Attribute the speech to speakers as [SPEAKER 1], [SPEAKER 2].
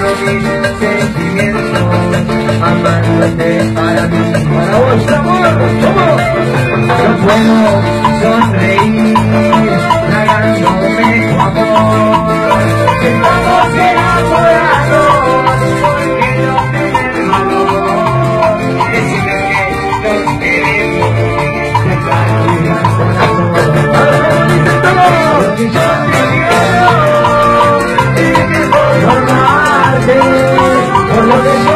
[SPEAKER 1] mis sentimientos, amándote para mí. Para vos, amor, ¿cómo? No puedo sonreír, tragándome tu amor. Estamos enamorados, porque no tenés valor. Decime que nos queremos, dejar de ir al corazón. ¡Ahora dice todo! Y yo te quiero, y que puedo amarte, por lo que yo